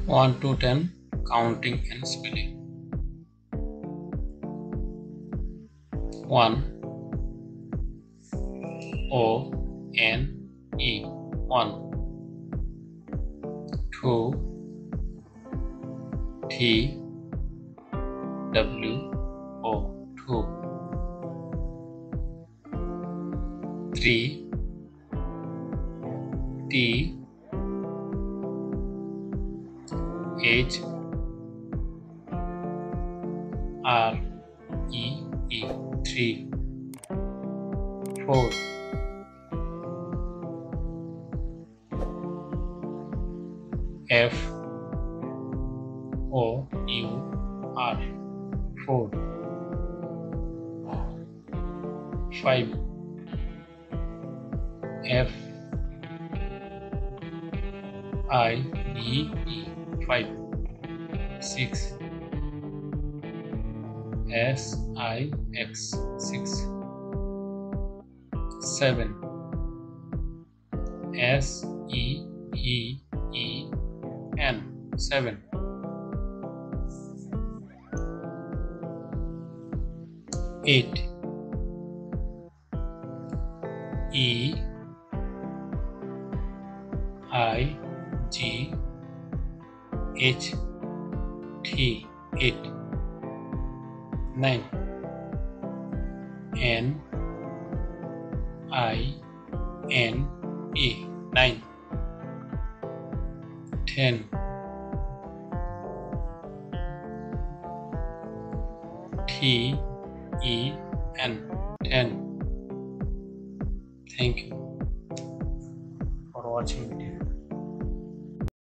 1 to 10 counting and spelling. 1 O N E 1. 2 T W O 2. 3 T H R E E 3. 4 F O U R 4. 5 F I D E 5. 6 S I X 6. 7 S E E E N 7. 8 E I G H T 8. 9 N I N E 9. 10 T E N 10. Thank you for watching.